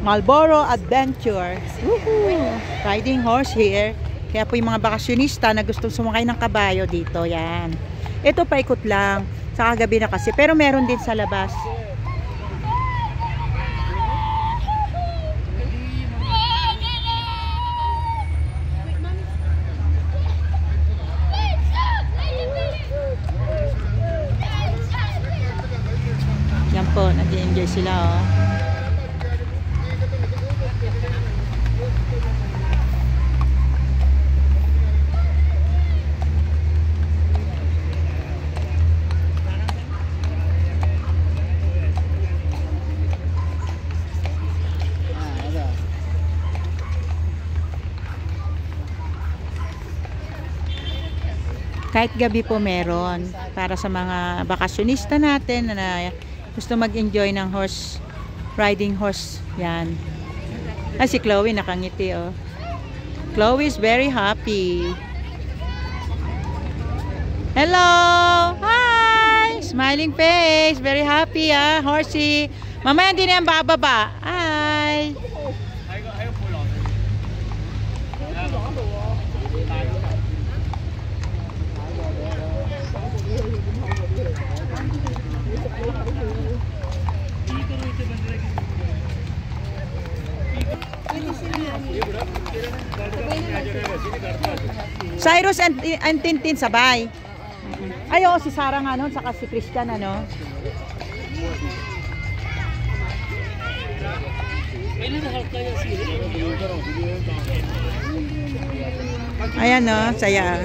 Marlboro Adventure. Riding horse here. Kaya po yung mga bakasyonista na gustong sumakay ng kabayo dito, yan. Ito paikot lang. Sa kagabi na kasi. Pero meron din sa labas. Yan po, nag-enjoy sila, oh. Kahit gabi po meron para sa mga bakasyonista natin na gusto mag-enjoy ng horse riding horse. Yan. Ah, si Chloe nakangiti, oh. Chloe is very happy. Hello! Hi! Smiling face. Very happy, ah. Horsey. Mamaya hindi na yan bababa. Hi! Cyrus and Tintin sabay. Ay, oo, si Sarah nga noon, saka si Christian, ano. Ayan, no, saya.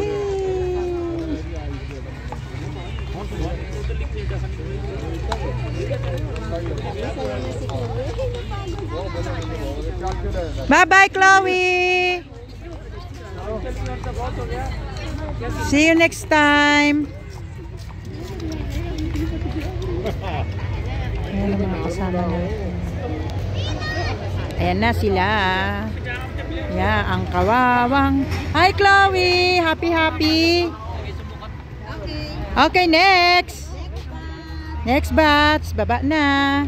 Bye-bye, Chloe! See you next time! Ayan ang mga kasama natin. Ayan na sila. Yeah, ang kawawang. Hi, Chloe! Happy, happy! Okay, next! Next batch. Baba na.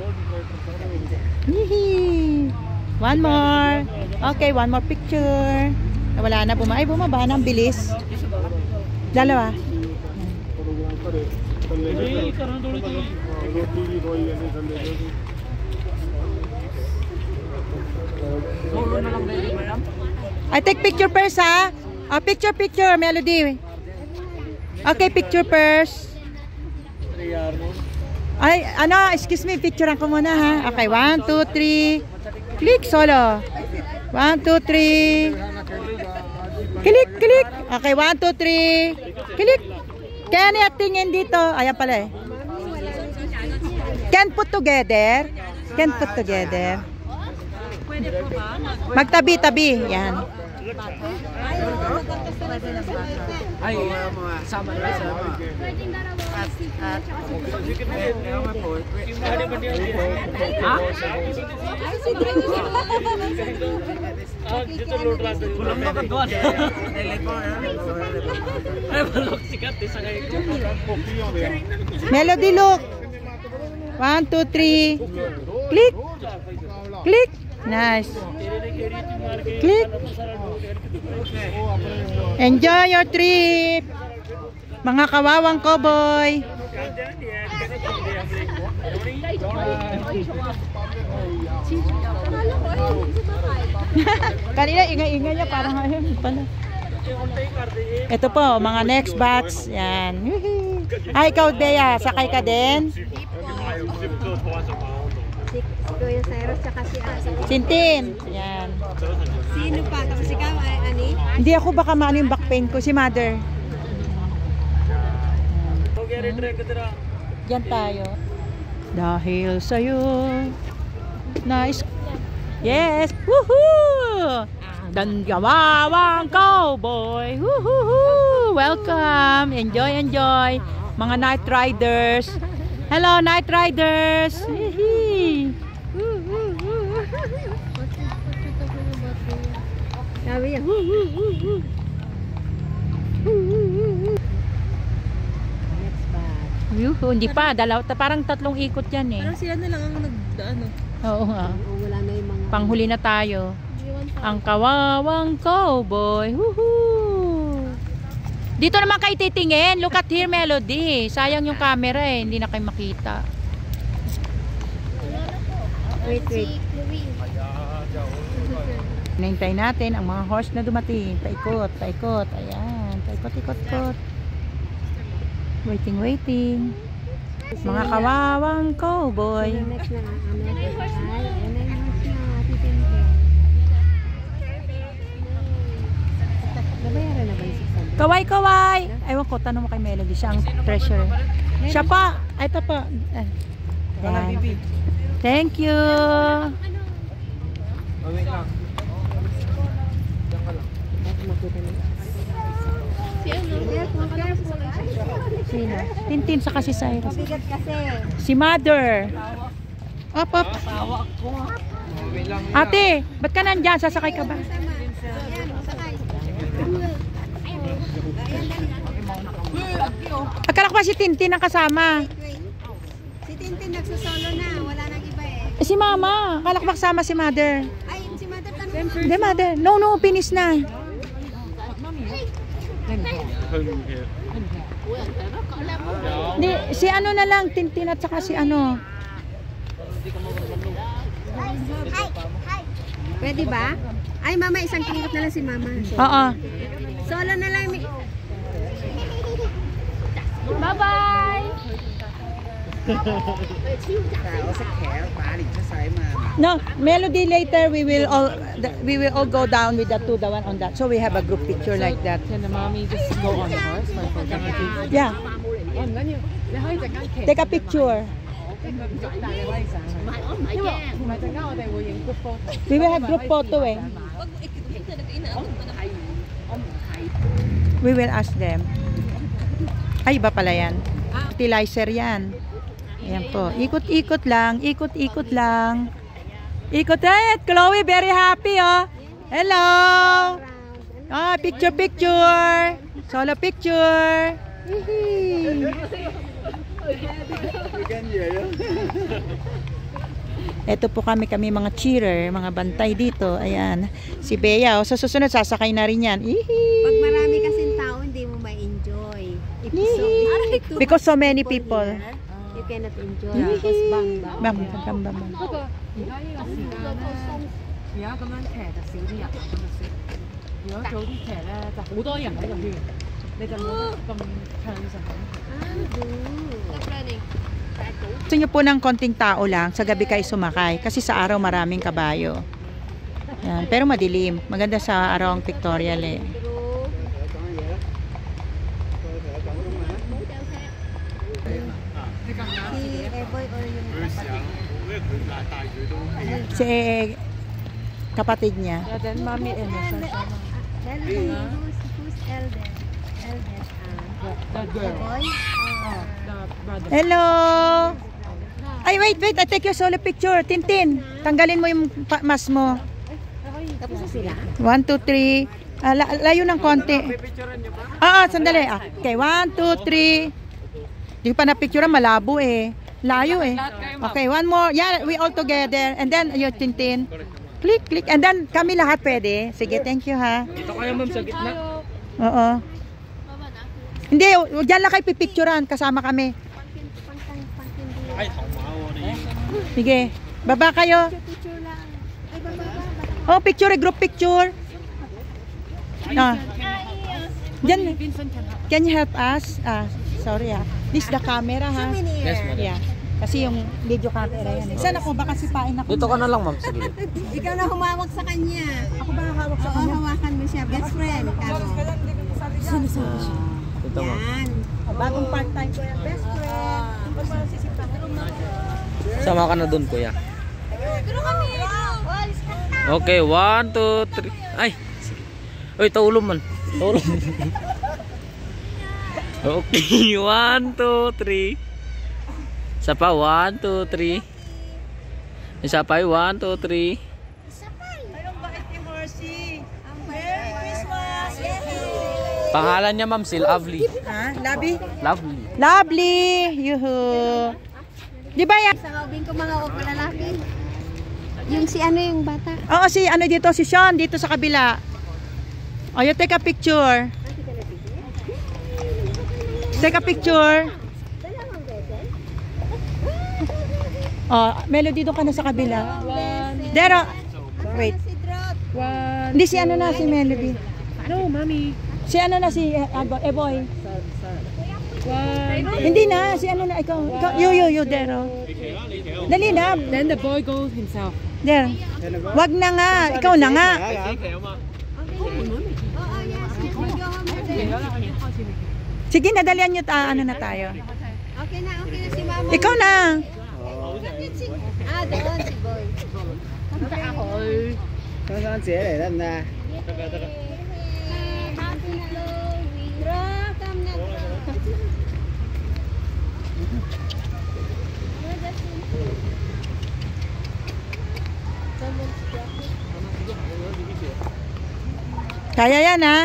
Hihi. One more. Okay, one more picture. Wala na, bumaba na, ang bilis. Dalawa. I take picture first, ha? Oh, picture, Melody. Okay, picture first. Ay, ano, excuse me, picturean ko muna, ha? Okay, 1, 2, 3. Click solo. 1, 2, 3. Click. Okay, 1, 2, 3. Click. Kaya niya tingin dito. Ayan pala, eh. Can put together. Magtabi-tabi. Yan. Ay, sama na sama. Melody, look. 1, 2, 3. Click. Nice. Click. Enjoy your trip, mga kawawang cowboy. Kanina ingay-ingay niya parang ayun pala. Ito po, mga next batch. Yan. Ay, ikaw, Bea, sakay ka din? Kuya Cyrus tsaka si Tintin. Yan. Sino pa? Tapos ikaw ay ani? Hindi ako, baka maano yung back pain ko. Si mother. Diyan tayo. Dahil sa'yo. Nice. Yes. Woohoo! Kawawang cowboy. Woohoo! Welcome. Enjoy. Mga night riders. Hello, night riders. Hihi. Sabi niya, next batch. Hindi pa, parang 3 ikot yan, eh. Parang sila na lang ang nagdaan, no? Oo nga. Wala Panghuli na tayo. Ang kawawang cowboy. Woohoo! Dito naman kayo titingin. Look at here, Melody. Sayang yung camera eh. Hindi na kayo makita. Wait. Nahintay natin ang mga horse na dumating. Paikot. Ayan. Paikot. Waiting. Mga kawawang cowboy. Next na titingin. Nabayaran na ba yung 600? Kaway! Ewan ko, tanong mo kay Melody. Siya ang treasurer. Siya pa! Ito pa. Ayan. Thank you! Wait lang. Diyan ka lang. Sino? Tintin sa kasi Cyrus. Bigat kasi. Si Mother. Up. Wait lang. Ate, ba't ka nandyan? Sasakay ka ba? Ayan, sakay. Akala ko ba si Tintin ang kasama? Wait. Si Tintin nagsusolo na. Wala nang iba eh. Si Mama. Akala ko ba kasama si Mother? Ay, si Mother tanong. Hindi, Mother. No, finish na. Hindi, si ano na lang, Tintin at saka si ano. Pwede ba? Ay, mama, isang klingot na lang si mama. Oo. Solo na lang. Bye-bye! No, Melody, later we will all go down with the one on that. So we have a group picture like that. Can the mommy just go on the horse? Yeah. Take a picture. We will have group photo eh. We will ask them. Ay, iba pala yan. Fertilizer yan. Ayan po. Ikot-ikot lang. Ikot-ikot lang. Ikot. Chloe, very happy oh. Hello. Ah, picture. Solo picture. Hihi. Ito po kami mga cheerer, mga bantay dito. Ayan. Si Bea, sa susunod sasakay na rin yan. Pag marami kasing tao, hindi mo ma-enjoy. Because so many people. You cannot enjoy. Because bang. Bang. 而家咁樣騎就少啲人咁就算。如果早啲騎咧，就好多人喺度圈，你就冇咁暢順。 Gusto nyo po ng konting tao lang, sa gabi kayo sumakay. Kasi sa araw maraming kabayo. Yan. Pero madilim. Maganda sa araw ang pictorial eh. Si Eboy or yung Si kapatid niya. Yeah, then mommy and the son. Who's elder? The girl. Eboy? The brother. Hello! Ay, wait. I take your solo picture. Tintin, tanggalin mo yung mask mo. Tapos na sila? 1, 2, 3. Layo ng konti. Sandali. Okay, 1, 2, 3. Di pa na-picture, malabo eh. Layo eh. Okay, one more. Yeah, we all together. And then, yung Tintin. Click. And then, kami lahat pwede. Sige, thank you ha. Dito kayo ma'am sa gitna. Oo. Hindi, dyan lang kayo pipicturean. Kasama kami. Sige, baba kayo. Picture lang. Ay, baba. Oh, picture, group picture. Dyan. Can you help us? Sorry This is the camera ha. Yes, ma'am. Yeah. Kasi yung video camera yan. Saan ako? Baka sipain ako. Dito ka na lang ma'am sa gilid. Ikaw na humawak sa kanya. Ako ba hawak sa Oo, hawakan mo siya. Best friend. Ikaw. Dito ma'am. Yan. Bagong part-time ko yan. Best friend. Sama ka na dun kuya. Okay, 1, 2, 3. Ay! Sige. Uy, taulong man. Taulong. Okay, 1, 2, 3. Isa pa, 1, 2, 3. Isa pa, 1, 2, 3. Ayong bait ni Horsey. Merry Christmas. Pangalan niya ma'am, si Lovely. Ha? Lovely? Lovely. Lovely. Yuhu. Di ba yan? Sa kaubing ko mga lalaki. Yung si ano yung bata? Oo, si ano dito, si Sean, dito sa kabila. O, you take a picture. Take a picture. Oh, Melody, doon ka na sa kabila. Dero. Wait. Si Drot. Hindi si ano na, si Melody. No, mommy. Si ano na, si Eboy. Hindi na, si ano na, ikaw. You, Dero. Dali na. Then the boy goes himself. There. Wag na nga, ikaw na nga. Oo, yes. We go home today. Sige, nadalian nyo, ano na tayo. Okay na si mama. Ikaw na. Doon si boy. Saan siya eh? Saan na? Happy Halloween. Drot, come na. Kaya yan, ha?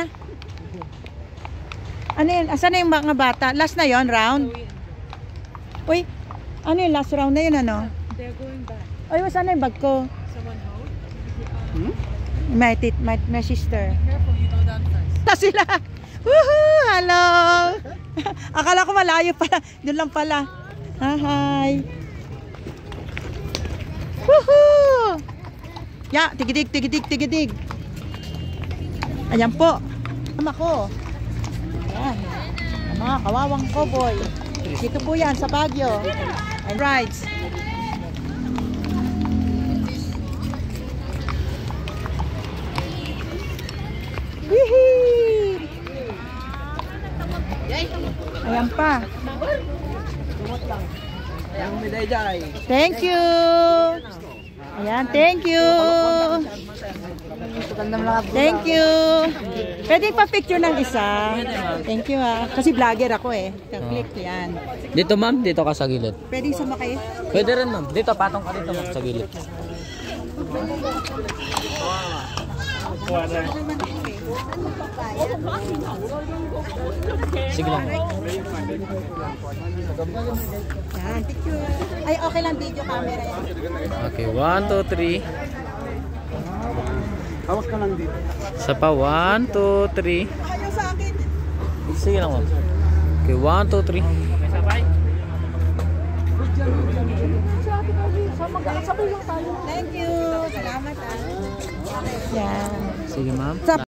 Ano yun? Asan na yung mga bata? Last na yon round? Uy, ano yung last round na yun, ano? They're going back. Uy, saan na yung bag ko? Someone hold? My sister. Careful, you go down first. Na sila! Woohoo! Hello! Akala ko malayo pala. Doon lang pala. Hi! Woohoo! Ya, tigidig. Ayan po. Tama ko. Ayan. Ang mga kawawang cowboy. Dito po yan sa Baguio. And rides. Hihi! Ayan pa. Yang may day. Thank you. Ayan, thank you. Thank you. Pwede pa picture ng isa. Thank you ha. Kasi vlogger ako eh. Click yan. Dito ma'am, dito ka sa gilid. Pwede sumakay. Pwede rin ma'am. Dito, patong ka dito ma'am sa gilid. Sige lang. Yan, picture. Ay, okay lang video camera yan. Okay, 1, 2, 3. Hawak ka lang dito. Sa pa, 1, 2, 3. Ayaw sa akin. Sige lang ma'am. Okay, 1, 2, 3. Thank you. Salamat ha. Yan. Sige ma'am.